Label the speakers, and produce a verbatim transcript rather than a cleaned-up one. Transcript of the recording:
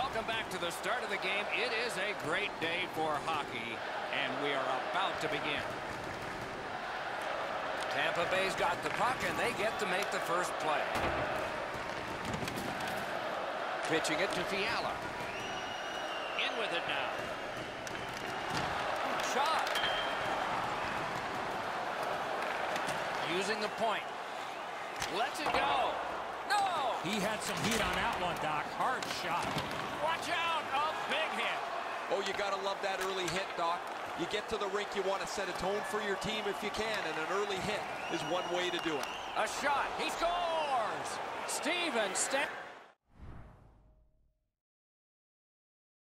Speaker 1: Welcome back to the start of the game. It is a great day for hockey, and we are about to begin. Tampa Bay's got the puck, and they get to make the first play. Pitching it to Fiala. In with it now. Shot. Using the point. Lets it go. No!
Speaker 2: He had some heat on that one, Doc. Hard shot.
Speaker 1: Watch out. A big hit.
Speaker 3: Oh, you got to love that early hit, Doc. You get to the rink, you want to set a tone for your team if you can, and an early hit is one way to do it.
Speaker 1: A shot. He scores! Steven Stamkos.